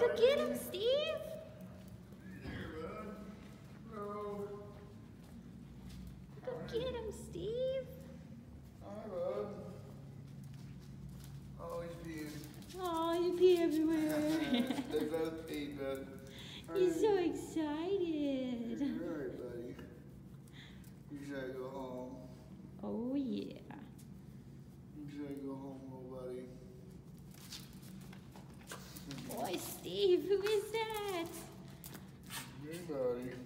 Go get him, Steve. Go get him, Steve. Hi, bud. Oh, he's peeing. Oh, you pee everywhere. They both pee, bud. He's so excited. You're alright, buddy. You gotta go home. Oh, yeah. You gotta go home, little buddy. Boy, Steve, who is that? Hey, buddy.